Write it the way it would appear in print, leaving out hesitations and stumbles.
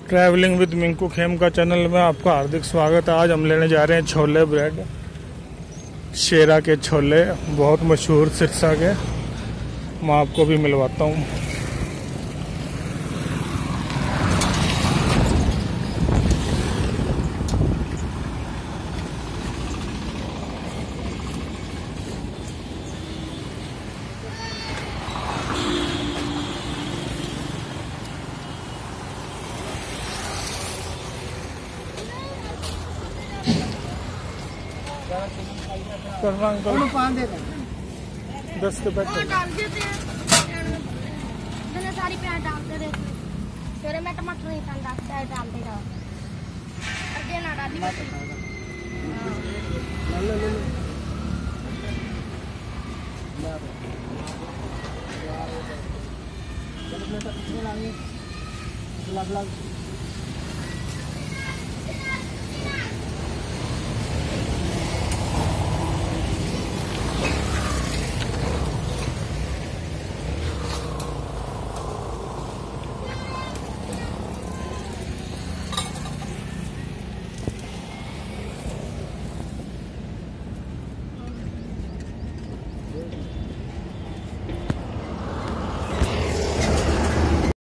Travelling with Minku Khem का channel में आपका हार्दिक स्वागत है। आज हम लेने जा रहे हैं छोले ब्रेड, शेरा के छोले बहुत मशहूर सिरसा के। मैं आपको भी मिलवाता हूँ। अंकल 10 के पैकेट डाल देते हैं। सारी प्याज डालते रहते हैं। फिर मैं टमाटर नहीं डालते डालते रहो। देना डाली